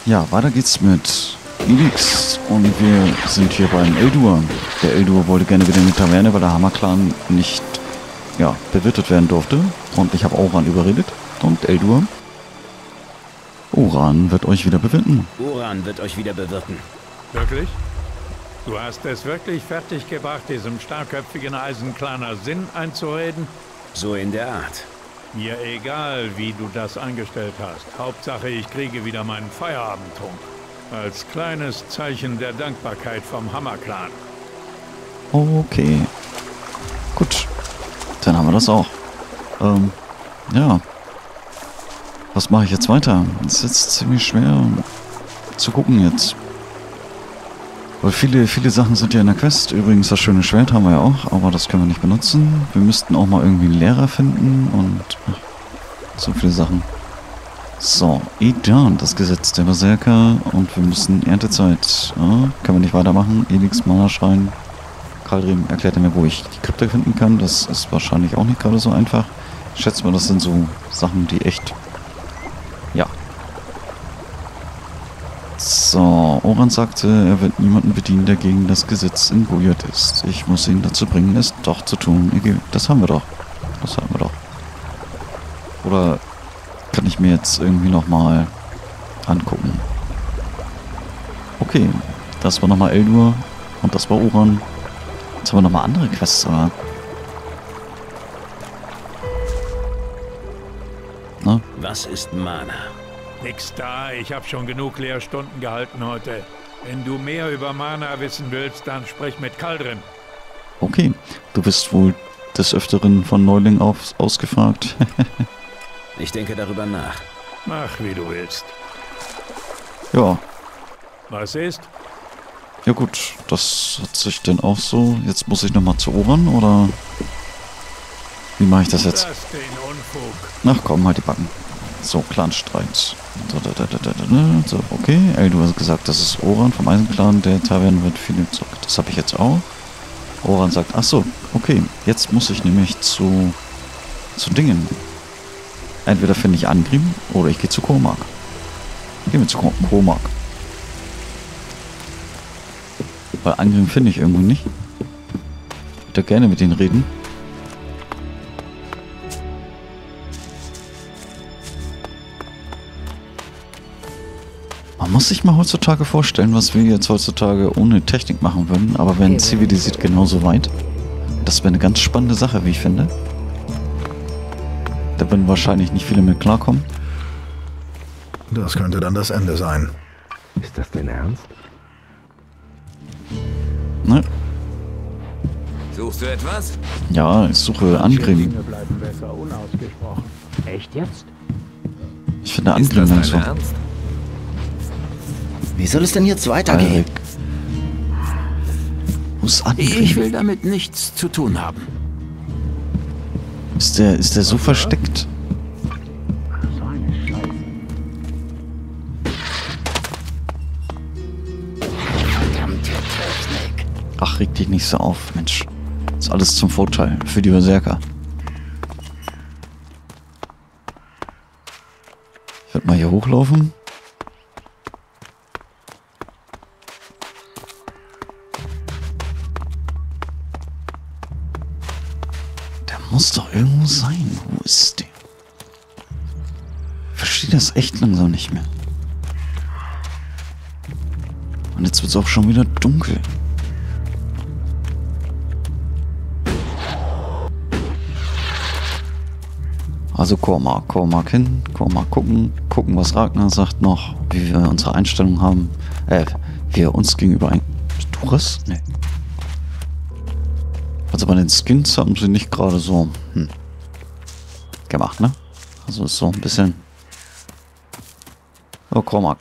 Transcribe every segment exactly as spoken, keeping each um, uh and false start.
Ja, weiter geht's mit Elix und wir sind hier beim Eldur. Der Eldur wollte gerne wieder in die Taverne, weil der Hammerclan nicht ja, bewirtet werden durfte. Und ich habe Oran überredet. Und Eldur. Oran wird euch wieder bewirten. Oran wird euch wieder bewirten. Wirklich? Du hast es wirklich fertiggebracht, diesem starkköpfigen Eisenclaner Sinn einzureden? So in der Art. Mir egal, wie du das angestellt hast. Hauptsache, ich kriege wieder meinen Feierabendtrunk. Als kleines Zeichen der Dankbarkeit vom Hammerclan. Okay. Gut. Dann haben wir das auch. Ähm, ja. Was mache ich jetzt weiter? Das ist jetzt ziemlich schwer zu gucken jetzt. Weil viele, viele Sachen sind ja in der Quest. Übrigens, das schöne Schwert haben wir ja auch, aber das können wir nicht benutzen. Wir müssten auch mal irgendwie einen Lehrer finden und ach, so viele Sachen. So, Edan, das Gesetz der Berserker und wir müssen Erntezeit. Ja, können wir nicht weitermachen. Elix, Mana-Schrein. Kaldrim erklärte mir, wo ich die Krypta finden kann. Das ist wahrscheinlich auch nicht gerade so einfach. Ich schätze mal, das sind so Sachen, die echt... Ja. So, Oran sagte, er wird niemanden bedienen, der gegen das Gesetz involviert ist. Ich muss ihn dazu bringen, es doch zu tun. Das haben wir doch. Das haben wir doch. Oder kann ich mir jetzt irgendwie nochmal angucken? Okay, das war nochmal Eldur und das war Oran. Jetzt haben wir nochmal andere Quests, oder? Na? Was ist Mana? Nix da, ich habe schon genug Lehrstunden gehalten heute. Wenn du mehr über Mana wissen willst, dann sprich mit Kaldrim. Okay, du bist wohl des Öfteren von Neuling auf, ausgefragt. Ich denke darüber nach. Mach, wie du willst. Ja. Was ist? Ja gut, das hat sich denn auch so... Jetzt muss ich nochmal zu Oran, oder... Wie mache ich das jetzt? Lass den Unfug. Ach komm, halt die Backen. So, Clanstreit. So, da, da, da, da, da, so, okay. Ey, du hast gesagt, das ist Oran vom Eisenclan. Der Taverne wird viel zurück. Das habe ich jetzt auch. Oran sagt, ach so, okay. Jetzt muss ich nämlich zu... zu Dingen. Entweder finde ich Angrim oder ich gehe zu Cormac. Gehen wir zu Cormac. Weil Angrim finde ich irgendwo nicht. Ich würde gerne mit denen reden. Man muss sich mal heutzutage vorstellen, was wir jetzt heutzutage ohne Technik machen würden. Aber wenn zivilisiert genauso weit. Das wäre eine ganz spannende Sache, wie ich finde. Da würden wahrscheinlich nicht viele mit klarkommen. Das könnte dann das Ende sein. Ist das denn ernst? Ne? Suchst du etwas? Ja, ich suche Angrim. Bleiben besser unausgesprochen. Echt jetzt? Ich finde Ist Angrim das nicht so. dein Ernst? Wie soll es denn jetzt weitergehen? Alrik. Wo ist Angrim? Ich will damit nichts zu tun haben. Ist der, ist der so versteckt? So eine Scheiße. Verdammte Technik. Ach, reg dich nicht so auf, Mensch. Ist alles zum Vorteil für die Berserker. Ich werde mal hier hochlaufen. Der muss doch irgendwo sein. Wo ist der? Ich verstehe das echt langsam nicht mehr. Und jetzt wird es auch schon wieder dunkel. Also Cormac, Cormac hin, Cormac gucken, gucken, was Ragnar sagt noch, wie wir unsere Einstellung haben, äh, wie er uns gegenüber ein... Bist du das? Nee. Also bei den Skins haben sie nicht gerade so, hm, gemacht, ne? Also ist so ein bisschen... Oh, Cormac.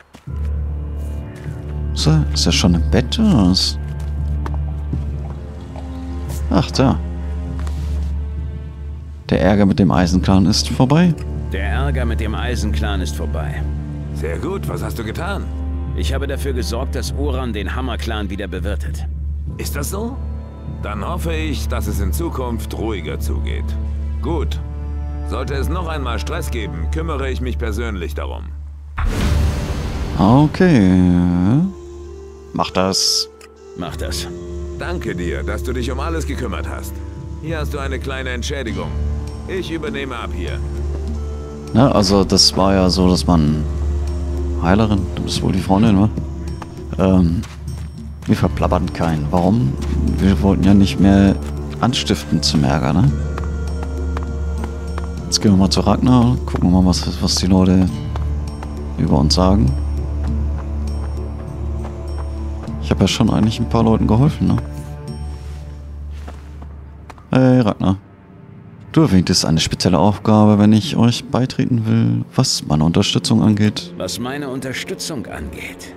Ist er, ist er schon im Bett oder was? Ach, da. Der Ärger mit dem Eisenclan ist vorbei. Der Ärger mit dem Eisenclan ist vorbei. Sehr gut, was hast du getan? Ich habe dafür gesorgt, dass Oran den Hammerclan wieder bewirtet. Ist das so? Dann hoffe ich, dass es in Zukunft ruhiger zugeht. Gut. Sollte es noch einmal Stress geben, kümmere ich mich persönlich darum. Okay. Mach das. Mach das. Danke dir, dass du dich um alles gekümmert hast. Hier hast du eine kleine Entschädigung. Ich übernehme ab hier. Ja, also das war ja so, dass man... Heilerin, du bist wohl die Freundin, wa? Ähm, wir verplappern keinen. Warum? Wir wollten ja nicht mehr anstiften zum Ärger, ne? Jetzt gehen wir mal zu Ragnar, gucken wir mal, was, was die Leute über uns sagen. Ich habe ja schon eigentlich ein paar Leuten geholfen, ne? Hey Ragnar. Du erwähntest eine spezielle Aufgabe, wenn ich euch beitreten will, was meine Unterstützung angeht. Was meine Unterstützung angeht.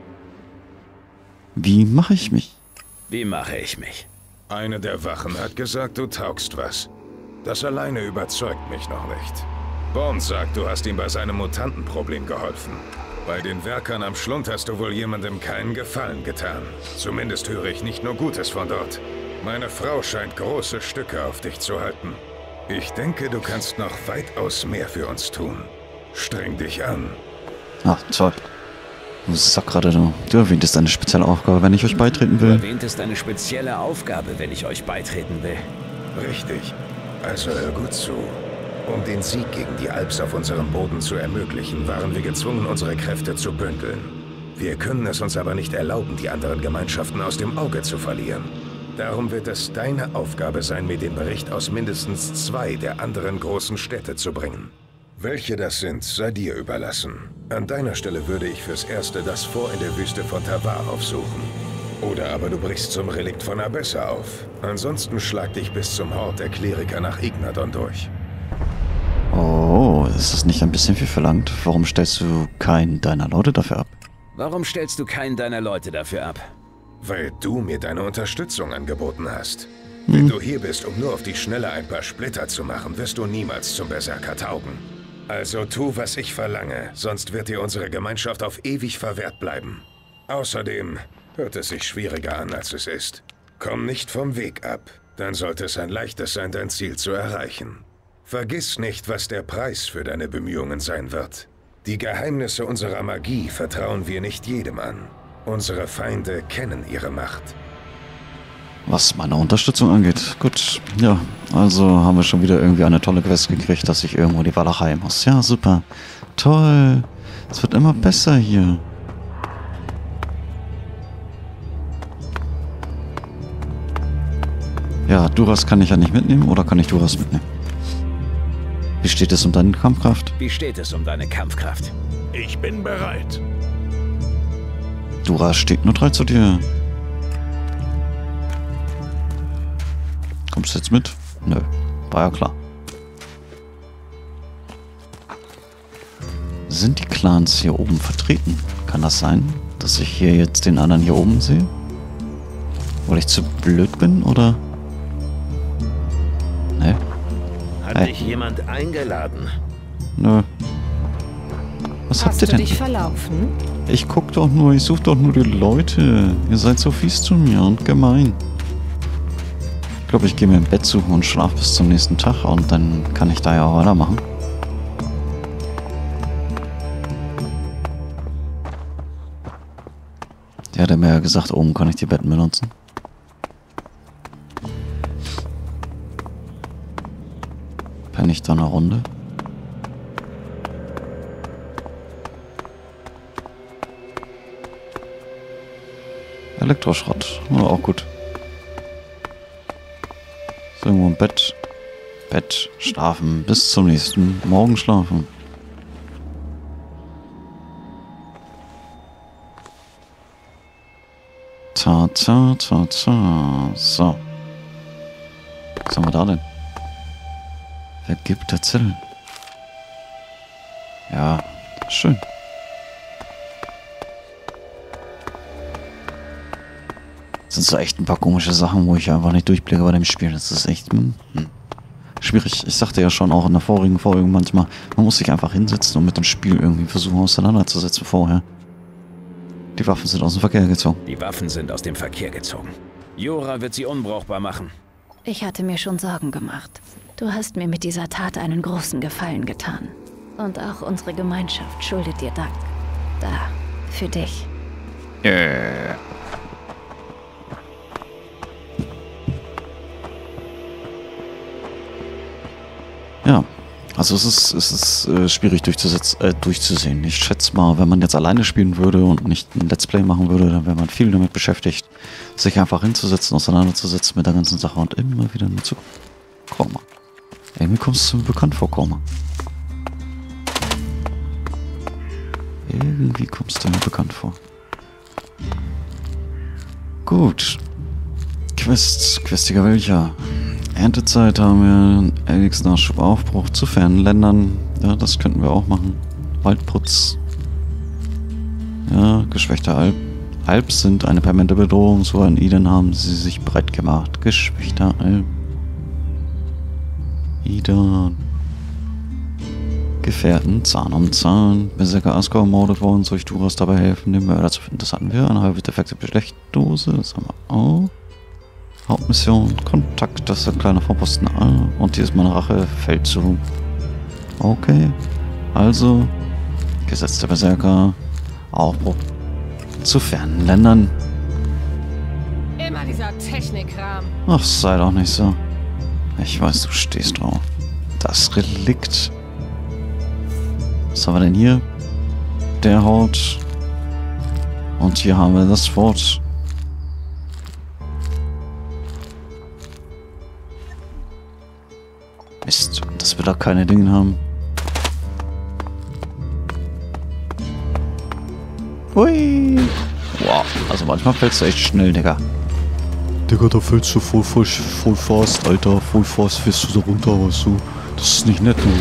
Wie mache ich mich? Wie mache ich mich? Eine der Wachen hat gesagt, du taugst was. Das alleine überzeugt mich noch nicht. Bones sagt, du hast ihm bei seinem Mutantenproblem geholfen. Bei den Werkern am Schlund hast du wohl jemandem keinen Gefallen getan. Zumindest höre ich nicht nur Gutes von dort. Meine Frau scheint große Stücke auf dich zu halten. Ich denke, du kannst noch weitaus mehr für uns tun. Streng dich an. Ach, toll. Du sag gerade, du, du erwähntest eine spezielle Aufgabe, wenn ich euch beitreten Du will. erwähntest eine spezielle Aufgabe, wenn ich euch beitreten will. Richtig. Also hör gut zu. Um den Sieg gegen die Alps auf unserem Boden zu ermöglichen, waren wir gezwungen, unsere Kräfte zu bündeln. Wir können es uns aber nicht erlauben, die anderen Gemeinschaften aus dem Auge zu verlieren. Darum wird es deine Aufgabe sein, mir den Bericht aus mindestens zwei der anderen großen Städte zu bringen. Welche das sind, sei dir überlassen. An deiner Stelle würde ich fürs Erste das Fort in der Wüste von Tavar aufsuchen. Oder aber du brichst zum Relikt von Abessa auf. Ansonsten schlag dich bis zum Hort der Kleriker nach Ignadon durch. Oh, ist das nicht ein bisschen viel verlangt? Warum stellst du keinen deiner Leute dafür ab? Warum stellst du keinen deiner Leute dafür ab? Weil du mir deine Unterstützung angeboten hast. Hm. Wenn du hier bist, um nur auf die Schnelle ein paar Splitter zu machen, wirst du niemals zum Berserker taugen. Also tu, was ich verlange, sonst wird dir unsere Gemeinschaft auf ewig verwehrt bleiben. Außerdem hört es sich schwieriger an, als es ist. Komm nicht vom Weg ab, dann sollte es ein leichtes sein, dein Ziel zu erreichen. Vergiss nicht, was der Preis für deine Bemühungen sein wird. Die Geheimnisse unserer Magie vertrauen wir nicht jedem an. Unsere Feinde kennen ihre Macht. Was meine Unterstützung angeht. Gut, ja, also haben wir schon wieder irgendwie eine tolle Quest gekriegt, dass ich irgendwo in die Walachei muss. Ja, super. Toll. Es wird immer besser hier. Ja, Duras kann ich ja nicht mitnehmen, oder kann ich Duras mitnehmen? Wie steht es um deine Kampfkraft? Wie steht es um deine Kampfkraft? Ich bin bereit. Duras steht nur drei zu dir. Kommst du jetzt mit? Nö, war ja klar. Sind die Clans hier oben vertreten? Kann das sein, dass ich hier jetzt den anderen hier oben sehe? Weil ich zu blöd bin, oder? Ne? Hat Hey. dich jemand eingeladen? Nö. Was habt Hast ihr du denn? dich verlaufen? Ich guck doch nur, ich such doch nur die Leute. Ihr seid so fies zu mir und gemein. Ich glaube, ich gehe mir im Bett suchen und schlaf bis zum nächsten Tag und dann kann ich da ja auch weitermachen. Der hat mir ja gesagt, oben kann ich die Betten benutzen. Penne ich da eine Runde? Elektroschrott. Ja, auch gut. So, irgendwo im Bett. Bett, schlafen. Bis zum nächsten Morgen schlafen. Ta, ta, ta, ta. So. Was haben wir da denn? Wer gibt der Zettel? Ja, schön. Das sind so echt ein paar komische Sachen, wo ich einfach nicht durchblicke bei dem Spiel. Das ist echt hm, hm, schwierig. Ich sagte ja schon auch in der vorigen Folge manchmal, man muss sich einfach hinsetzen und mit dem Spiel irgendwie versuchen auseinanderzusetzen vorher. Die Waffen sind aus dem Verkehr gezogen. Die Waffen sind aus dem Verkehr gezogen. Jora wird sie unbrauchbar machen. Ich hatte mir schon Sorgen gemacht. Du hast mir mit dieser Tat einen großen Gefallen getan. Und auch unsere Gemeinschaft schuldet dir Dank. Da Für dich. Äh. Ja, also es ist, es ist äh, schwierig durchzusetzen, äh, durchzusehen. Ich schätze mal, wenn man jetzt alleine spielen würde und nicht ein Let's Play machen würde, dann wäre man viel damit beschäftigt, sich einfach hinzusetzen, auseinanderzusetzen mit der ganzen Sache und immer wieder nur zu kommen. Irgendwie kommst du mir bekannt vor, Koma. Irgendwie kommst du mir bekannt vor. Gut. Quest, Questiger welcher? Erntezeit haben wir, Elix-Nachschub, Aufbruch zu fernen Ländern. Ja, das könnten wir auch machen. Waldputz. Ja, geschwächte Alp. Alps sind eine permanente Bedrohung, so an ihnen haben sie sich breit gemacht. Geschwächter Alp. Ida. Gefährten, Zahn um Zahn. Berserker Asker ermordet worden, soll ich Duras dabei helfen, den Mörder zu finden? Das hatten wir. Eine halbe defekte Blechdose, das haben wir auch. Hauptmission, Kontakt, das ist ein kleiner Vorposten. Ah, und hier ist meine Rache, Feldzug. Okay. Also, Gesetz der Berserker, Aufbruch zu fernen Ländern. Immer dieser Technikkram. Ach, sei doch nicht so. Ich weiß, du stehst drauf. Das Relikt. Was haben wir denn hier? Der Haut. Und hier haben wir das Wort. Mist, dass wir da keine Dinge haben. Hui. Wow, also manchmal fällst du echt schnell, Digga. Digga, da fällst du voll, voll, voll fast, Alter. Voll fast fällst du da runter, weißt du. Das ist nicht nett, du.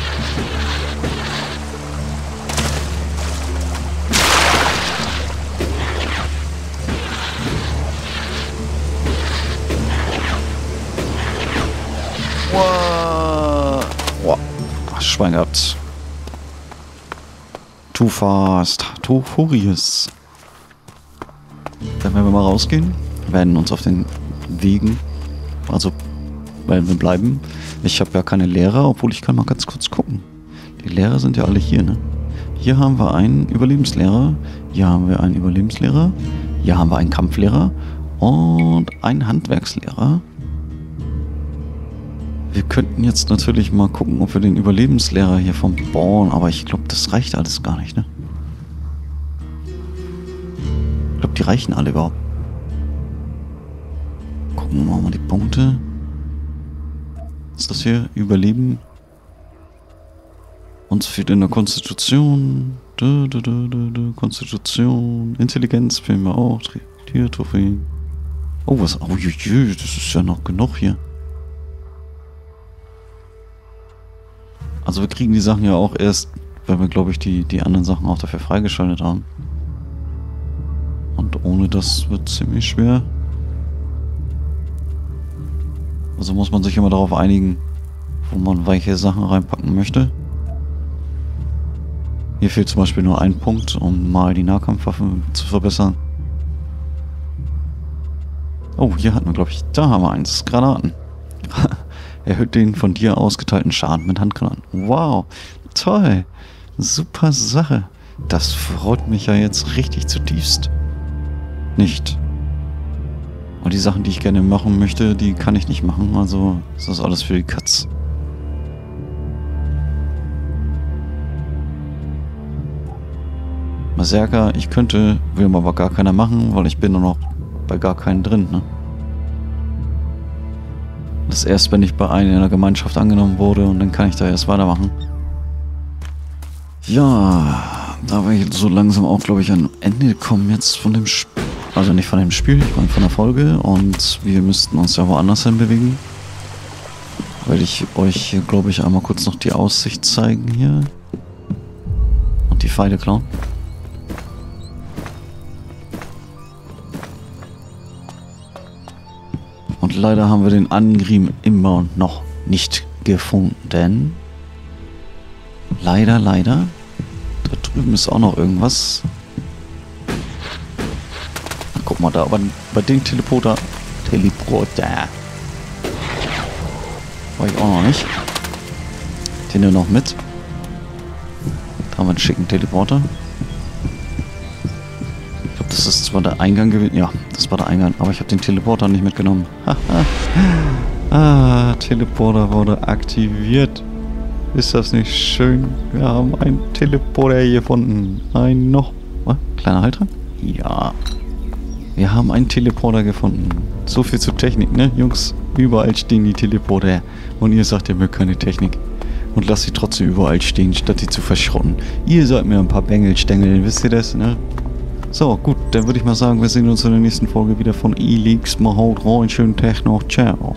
Schwein gehabt. Too fast. Too furious. Dann werden wir mal rausgehen. Werden uns auf den Wegen. Also werden wir bleiben. Ich habe ja keine Lehrer, obwohl ich kann mal ganz kurz gucken. Die Lehrer sind ja alle hier, ne? Hier haben wir einen Überlebenslehrer. Hier haben wir einen Überlebenslehrer. Hier haben wir einen Kampflehrer. Und einen Handwerkslehrer. Wir könnten jetzt natürlich mal gucken, ob wir den Überlebenslehrer hier vom bauen, aber ich glaube, das reicht alles gar nicht, ne? Ich glaube, die reichen alle überhaupt. Gucken wir mal die Punkte. Was ist das hier? Überleben. Uns fehlt in der Konstitution. Du, du, du, du, du. Konstitution. Intelligenz fehlen wir auch. Tiertrophäen. Oh, was? Oh, je, je, das ist ja noch genug hier. Also wir kriegen die Sachen ja auch erst, wenn wir, glaube ich, die, die anderen Sachen auch dafür freigeschaltet haben. Und ohne das wird ziemlich schwer. Also muss man sich immer darauf einigen, wo man welche Sachen reinpacken möchte. Hier fehlt zum Beispiel nur ein Punkt, um mal die Nahkampfwaffen zu verbessern. Oh, hier hatten wir, glaube ich, da haben wir eins. Granaten. Erhöht den von dir ausgeteilten Schaden mit Handgranaten. Wow, toll. Super Sache. Das freut mich ja jetzt richtig zutiefst. Nicht. Und die Sachen, die ich gerne machen möchte, die kann ich nicht machen. Also ist das alles für die Katz. Berserker, ich könnte, will mir aber gar keiner machen, weil ich bin nur noch bei gar keinen drin, ne? Das ist erst, wenn ich bei einer in der Gemeinschaft angenommen wurde und dann kann ich da erst weitermachen. Ja, da wir jetzt so langsam auch, glaube ich, an Ende kommen jetzt von dem Spiel. Also nicht von dem Spiel, ich meine von der Folge. Und wir müssten uns ja woanders hin bewegen. Weil ich euch hier, glaube ich, einmal kurz noch die Aussicht zeigen hier. Und die Pfeile klauen. Und leider haben wir den Angrim immer noch nicht gefunden. Leider, leider. Da drüben ist auch noch irgendwas. Na, guck mal da, aber bei dem Teleporter. Teleporter. War ich auch noch nicht. Den hier noch mit. Da haben wir einen schicken Teleporter. glaube, das ist zwar der Eingang gewesen. Ja, das war der Eingang. Aber ich habe den Teleporter nicht mitgenommen. Ah, Teleporter wurde aktiviert. Ist das nicht schön? Wir haben einen Teleporter hier gefunden. Ein noch... Was? Kleiner Halt dran? Ja. Wir haben einen Teleporter gefunden. So viel zur Technik, ne, Jungs? Überall stehen die Teleporter. Und ihr sagt, ihr mögt keine Technik. Und lasst sie trotzdem überall stehen, statt die zu verschrotten. Ihr seid mir ein paar Bengel wisst ihr das, ne? So, gut, dann würde ich mal sagen, wir sehen uns in der nächsten Folge wieder von E-Leaks. Mal haut rein, schönen Tag noch. Ciao.